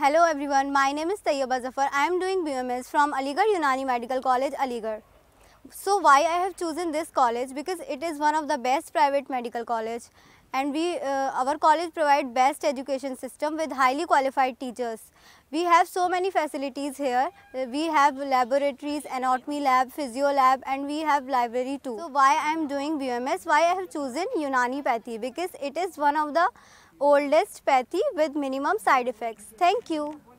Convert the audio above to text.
Hello everyone, my name is Tayyaba Zafar. I am doing BMS from Aligarh Unani Medical College, Aligarh. So why I have chosen this college? Because it is one of the best private medical college, and our college provide best education system with highly qualified teachers. We have so many facilities here. We have laboratories, anatomy lab, physio lab, and we have library too. So why I am doing BMS? Why I have chosen Unani Pathy? Because it is one of the oldest pathy with minimum side effects. Thank you.